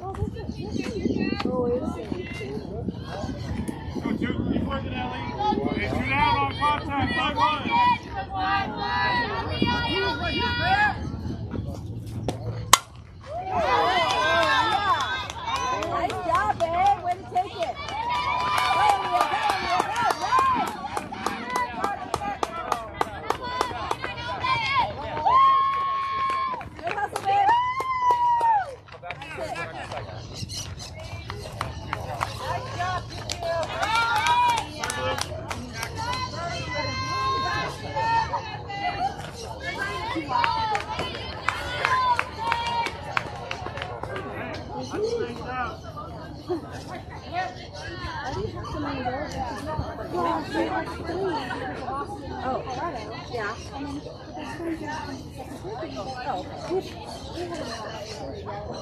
Oh, it's Keep working, Ellie. Hey, shoot out on contact. 5-1. Nice job, babe. Way to take it. Good hustle, babe. Nice job, Oh, yeah. Oh.